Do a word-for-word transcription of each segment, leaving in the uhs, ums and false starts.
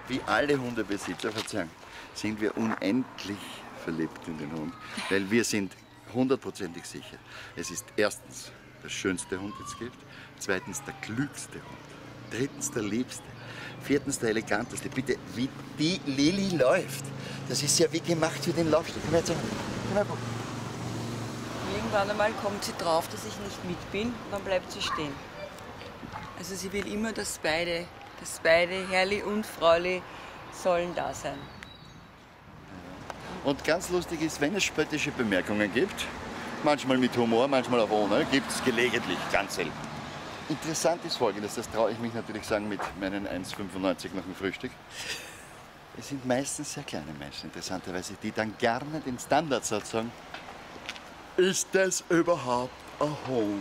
wie alle Hundebesitzer, Verzeihung, sind wir unendlich verliebt in den Hund, weil wir sind hundertprozentig sicher, es ist erstens der schönste Hund, den es gibt, zweitens der klügste Hund, drittens der liebste, viertens der eleganteste. Bitte, wie die Lilly läuft, das ist ja wie gemacht für den Laufsteg. Komm her, komm her. Irgendwann einmal kommt sie drauf, dass ich nicht mit bin, und dann bleibt sie stehen. Also sie will immer, dass beide, dass beide, Herrli und Frauli, sollen da sein. Und ganz lustig ist, wenn es spöttische Bemerkungen gibt, manchmal mit Humor, manchmal auch ohne, gibt es gelegentlich, ganz selten. Interessant ist Folgendes, das traue ich mich natürlich sagen mit meinen eins Komma fünfundneunzig nach dem Frühstück. Es sind meistens sehr kleine Menschen, interessanterweise, die dann gerne den Standardsatz sagen, ist das überhaupt ein Hund?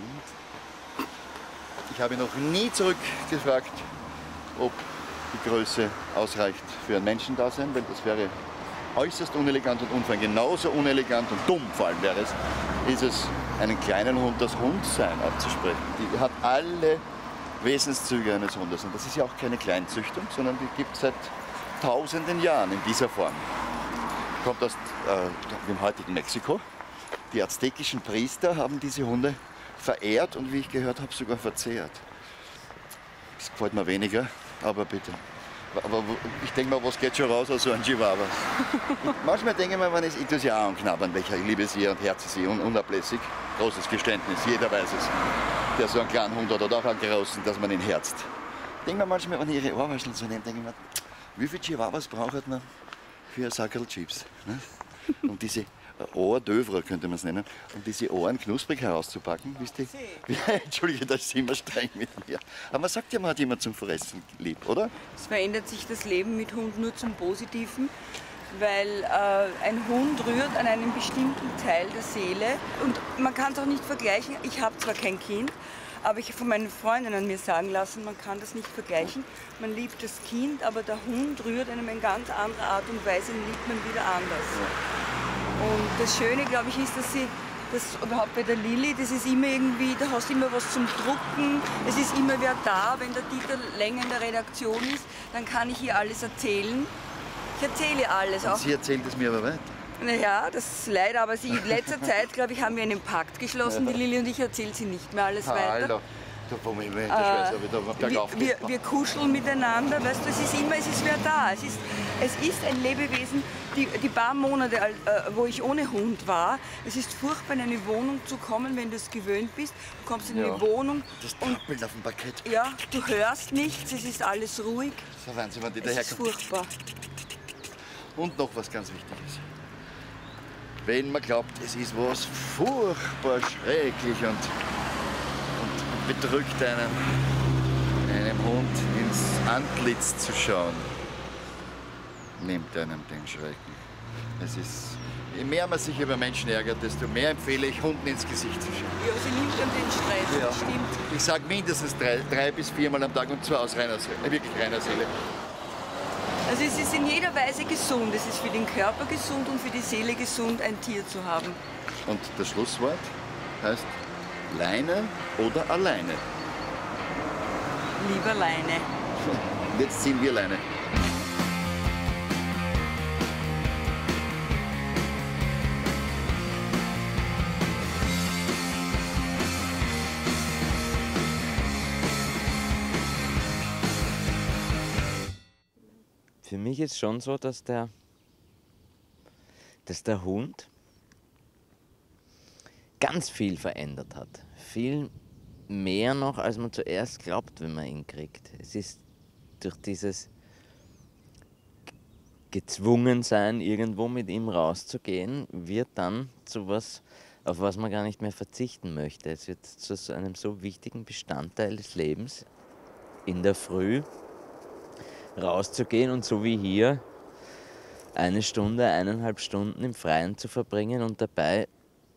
Ich habe noch nie zurückgefragt, ob die Größe ausreicht für ein Menschendasein, weil das wäre äußerst unelegant und unfein. Genauso unelegant und dumm vor allem wäre es, ist es, einen kleinen Hund das Hundsein abzusprechen. Die hat alle Wesenszüge eines Hundes. Und das ist ja auch keine Kleinzüchtung, sondern die gibt es seit tausenden Jahren in dieser Form. Kommt aus äh, dem heutigen Mexiko. Die aztekischen Priester haben diese Hunde verehrt und, wie ich gehört habe, sogar verzehrt. Das gefällt mir weniger, aber bitte. Aber ich denke mal, was geht schon raus aus so einem Chihuahua? Manchmal denke ich mir, man ist Enthusiast und knabbern, welcher ich liebe sie und herze sie un unablässig. Großes Geständnis, jeder weiß es. Der so einen kleinen Hund hat oder auch einen großen, dass man ihn herzt. Ich denke mir manchmal, wenn ich ihre Ohrwascheln so nehme, denke ich mir, wie viele Chihuahuas braucht man für ein Sackerl Chips? Ne? Um diese Ohrdövrer könnte man es nennen, um diese Ohren knusprig herauszupacken. Wisst ihr? Ja, Entschuldige, das ist immer streng mit mir. Aber man sagt ja, man hat jemand zum Fressen lieb, oder? Es verändert sich das Leben mit Hund nur zum Positiven, weil äh, ein Hund rührt an einem bestimmten Teil der Seele. Und man kann es auch nicht vergleichen. Ich habe zwar kein Kind, aber ich habe von meinen Freundinnen mir sagen lassen, man kann das nicht vergleichen. Man liebt das Kind, aber der Hund rührt einem in ganz anderer Art und Weise und liebt man wieder anders. Und das Schöne, glaube ich, ist, dass sie, das überhaupt bei der Lilly, das ist immer irgendwie, da hast du immer was zum Drucken, es ist immer wer da. Wenn der Dieter länger in der Redaktion ist, dann kann ich ihr alles erzählen. Ich erzähle alles und auch. Sie erzählt es mir aber weiter. Naja, das ist leider, aber sie, in letzter Zeit, glaube ich, haben wir einen Pakt geschlossen, die Lilly und ich, erzählt sie nicht mehr alles weiter. Hallo. Da wo ich mir das äh, wieder bergauf wir, wir, wir kuscheln miteinander, weißt du, es ist immer, es ist wer da. Es ist, es ist ein Lebewesen, die, die paar Monate, äh, wo ich ohne Hund war, es ist furchtbar, in eine Wohnung zu kommen, wenn du es gewöhnt bist. Du kommst in eine ja. Wohnung das und Trappeln auf dem Parkett. Ja, du hörst nichts, es ist alles ruhig. So Wahnsinn, wenn die es daherkommen. ist furchtbar. Und noch was ganz Wichtiges. Wenn man glaubt, es ist was furchtbar schrecklich und bedrückt einem, einem Hund ins Antlitz zu schauen, nimmt einem den Schrecken. Es ist, je mehr man sich über Menschen ärgert, desto mehr empfehle ich, Hunden ins Gesicht zu schauen. Ja, sie nimmt dann den Stress, ja. das stimmt. Ich sage mindestens drei, drei bis viermal am Tag und zwar aus reiner Seele, wirklich reiner Seele. Also es ist in jeder Weise gesund. Es ist für den Körper gesund und für die Seele gesund, ein Tier zu haben. Und das Schlusswort heißt Leine oder alleine? Lieber Leine. Jetzt ziehen wir Leine. Für mich ist schon so, dass der, dass der Hund ganz viel verändert hat. Viel mehr noch, als man zuerst glaubt, wenn man ihn kriegt. Es ist durch dieses Gezwungensein, irgendwo mit ihm rauszugehen, wird dann zu was, auf was man gar nicht mehr verzichten möchte. Es wird zu so einem so wichtigen Bestandteil des Lebens, in der Früh rauszugehen und so wie hier eine Stunde, eineinhalb Stunden im Freien zu verbringen und dabei,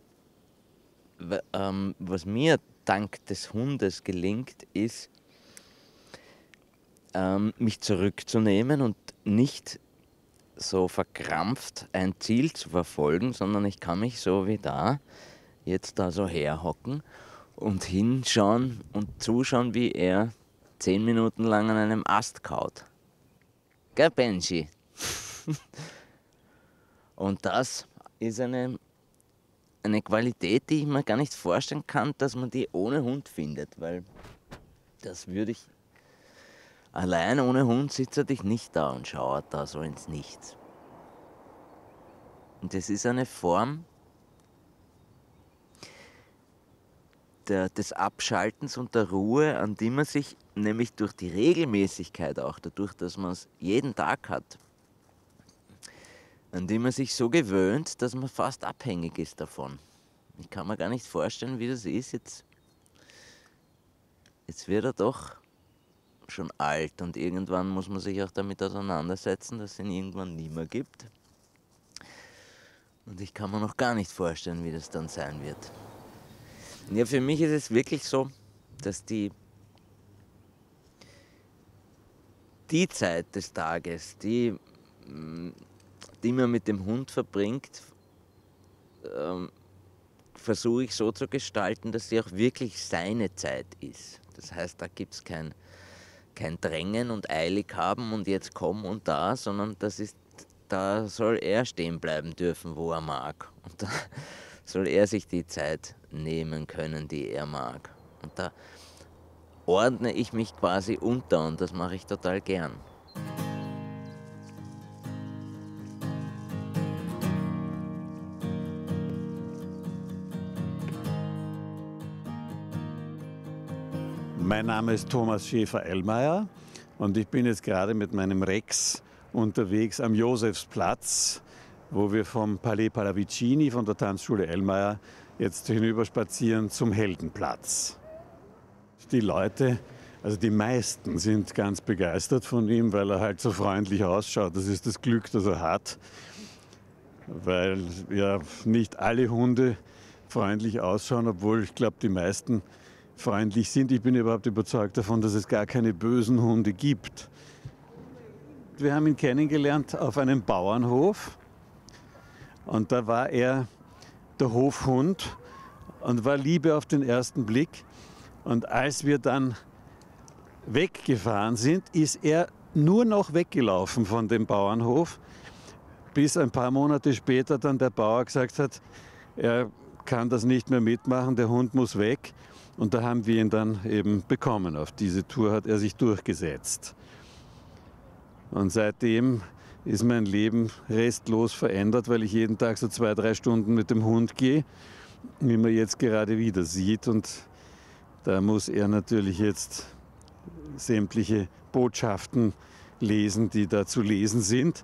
was mir dank des Hundes gelingt, ist, mich zurückzunehmen und nicht so verkrampft ein Ziel zu verfolgen, sondern ich kann mich so wie da, jetzt da so herhocken und hinschauen und zuschauen, wie er zehn Minuten lang an einem Ast kaut. Gell, Benji? Und das ist eine, eine Qualität, die ich mir gar nicht vorstellen kann, dass man die ohne Hund findet, weil das würde ich... Allein ohne Hund sitzt ich nicht da und schaue da so ins Nichts. Und das ist eine Form der, des Abschaltens und der Ruhe, an die man sich nämlich durch die Regelmäßigkeit auch, dadurch, dass man es jeden Tag hat, an die man sich so gewöhnt, dass man fast abhängig ist davon. Ich kann mir gar nicht vorstellen, wie das ist. Jetzt, jetzt wird er doch schon alt und irgendwann muss man sich auch damit auseinandersetzen, dass es ihn irgendwann nie mehr gibt. Und ich kann mir noch gar nicht vorstellen, wie das dann sein wird. Ja, für mich ist es wirklich so, dass die, die Zeit des Tages, die, die man mit dem Hund verbringt, ähm, versuche ich so zu gestalten, dass sie auch wirklich seine Zeit ist. Das heißt, da gibt es kein, kein Drängen und eilig haben und jetzt komm und da, sondern das ist, da soll er stehen bleiben dürfen, wo er mag. Und da soll er sich die Zeit nehmen können, die er mag. Und da ordne ich mich quasi unter und das mache ich total gern. Mein Name ist Thomas Schäfer-Ellmeier und ich bin jetzt gerade mit meinem Rex unterwegs am Josefsplatz, wo wir vom Palais Pallavicini, von der Tanzschule Ellmeier, jetzt hinüberspazieren zum Heldenplatz. Die Leute, also die meisten, sind ganz begeistert von ihm, weil er halt so freundlich ausschaut. Das ist das Glück, das er hat, weil ja nicht alle Hunde freundlich ausschauen, obwohl ich glaube, die meisten freundlich sind. Ich bin überhaupt überzeugt davon, dass es gar keine bösen Hunde gibt. Wir haben ihn kennengelernt auf einem Bauernhof und da war er der Hofhund und war Liebe auf den ersten Blick. Und als wir dann weggefahren sind, ist er nur noch weggelaufen von dem Bauernhof, bis ein paar Monate später dann der Bauer gesagt hat, er kann das nicht mehr mitmachen, der Hund muss weg. Und da haben wir ihn dann eben bekommen. Auf diese Tour hat er sich durchgesetzt. Und seitdem ist mein Leben restlos verändert, weil ich jeden Tag so zwei, drei Stunden mit dem Hund gehe, wie man jetzt gerade wieder sieht. Und da muss er natürlich jetzt sämtliche Botschaften lesen, die da zu lesen sind.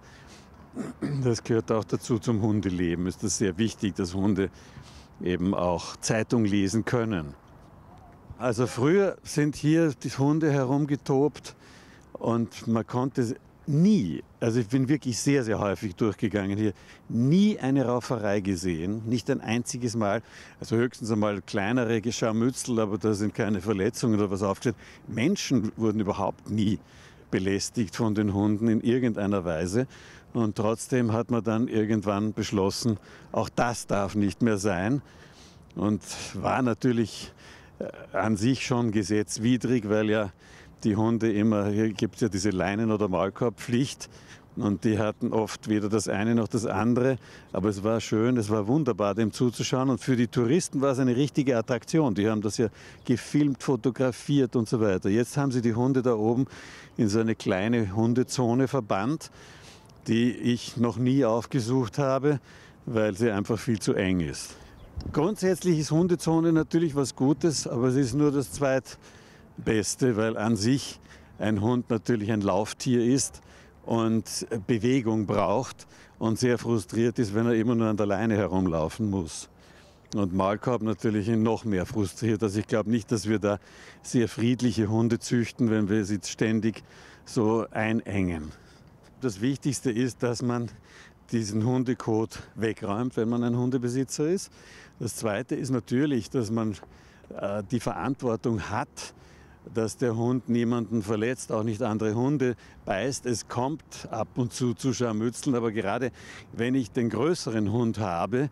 Das gehört auch dazu zum Hundeleben. Ist das sehr wichtig, dass Hunde eben auch Zeitung lesen können. Also früher sind hier die Hunde herumgetobt und man konnte nie, also ich bin wirklich sehr, sehr häufig durchgegangen hier, nie eine Rauferei gesehen, nicht ein einziges Mal. Also höchstens einmal kleinere Gescharmützel, aber da sind keine Verletzungen oder was aufgestellt. Menschen wurden überhaupt nie belästigt von den Hunden in irgendeiner Weise. Und trotzdem hat man dann irgendwann beschlossen, auch das darf nicht mehr sein. Und war natürlich an sich schon gesetzwidrig, weil ja die Hunde immer, hier gibt es ja diese Leinen- oder Maulkorbpflicht und die hatten oft weder das eine noch das andere, aber es war schön, es war wunderbar, dem zuzuschauen und für die Touristen war es eine richtige Attraktion. Die haben das ja gefilmt, fotografiert und so weiter. Jetzt haben sie die Hunde da oben in so eine kleine Hundezone verbannt, die ich noch nie aufgesucht habe, weil sie einfach viel zu eng ist. Grundsätzlich ist Hundezone natürlich was Gutes, aber es ist nur das Zweitbeste, weil an sich ein Hund natürlich ein Lauftier ist und Bewegung braucht und sehr frustriert ist, wenn er immer nur an der Leine herumlaufen muss. Und Maulkorb natürlich noch mehr frustriert. Also ich glaube nicht, dass wir da sehr friedliche Hunde züchten, wenn wir sie ständig so einengen. Das Wichtigste ist, dass man diesen Hundekot wegräumt, wenn man ein Hundebesitzer ist. Das Zweite ist natürlich, dass man äh, die Verantwortung hat, dass der Hund niemanden verletzt, auch nicht andere Hunde beißt. Es kommt ab und zu zu Scharmützeln, aber gerade wenn ich den größeren Hund habe,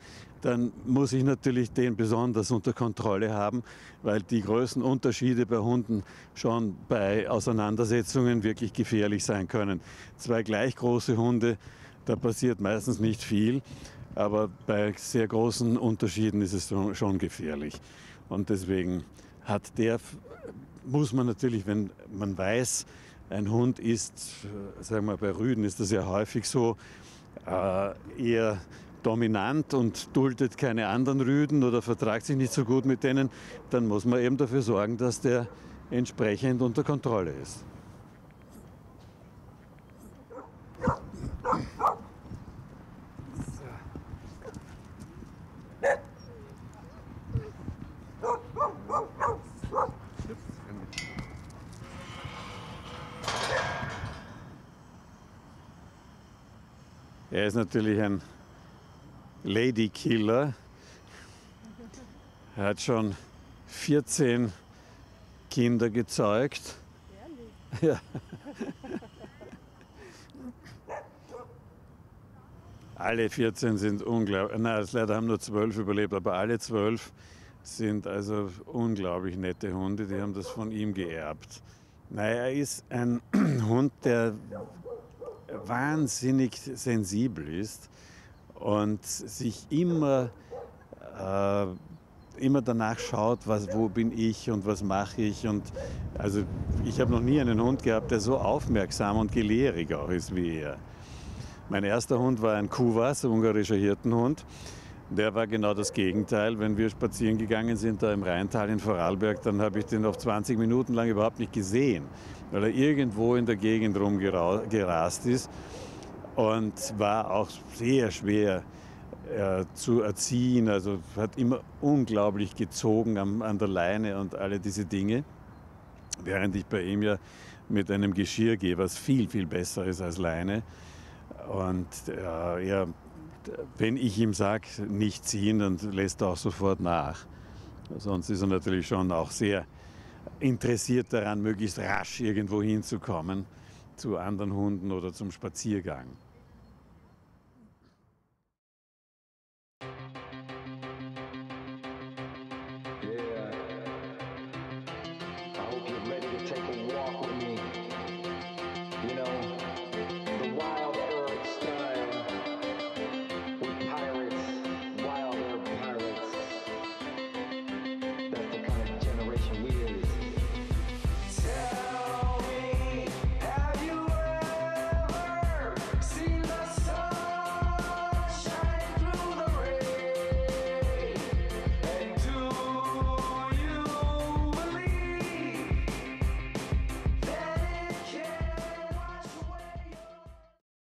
dann muss ich natürlich den besonders unter Kontrolle haben, weil die Größenunterschiede bei Hunden schon bei Auseinandersetzungen wirklich gefährlich sein können. Zwei gleich große Hunde, da passiert meistens nicht viel, aber bei sehr großen Unterschieden ist es schon gefährlich. Und deswegen hat der, muss man natürlich, wenn man weiß, ein Hund ist, sagen wir bei Rüden ist das ja häufig so, äh, eher dominant und duldet keine anderen Rüden oder vertragt sich nicht so gut mit denen, dann muss man eben dafür sorgen, dass der entsprechend unter Kontrolle ist. Er ist natürlich ein Ladykiller. Er hat schon vierzehn Kinder gezeugt. Ehrlich? Ja. Alle vierzehn sind unglaublich, nein, leider haben nur zwölf überlebt, aber alle zwölf sind also unglaublich nette Hunde, die haben das von ihm geerbt. Naja, er ist ein Hund, der wahnsinnig sensibel ist und sich immer, äh, immer danach schaut, was, wo bin ich und was mache ich. Und also ich habe noch nie einen Hund gehabt, der so aufmerksam und gelehrig auch ist wie er. Mein erster Hund war ein Kuwas, ein ungarischer Hirtenhund. Der war genau das Gegenteil. Wenn wir spazieren gegangen sind, da im Rheintal in Vorarlberg, dann habe ich den auf zwanzig Minuten lang überhaupt nicht gesehen, weil er irgendwo in der Gegend rumgerast ist und war auch sehr schwer äh, zu erziehen. Also hat immer unglaublich gezogen am, an der Leine und alle diese Dinge. Während ich bei ihm ja mit einem Geschirr gehe, was viel, viel besser ist als Leine. Und äh, ja, wenn ich ihm sage, nicht ziehen, dann lässt er auch sofort nach. Sonst ist er natürlich schon auch sehr interessiert daran, möglichst rasch irgendwo hinzukommen, zu anderen Hunden oder zum Spaziergang.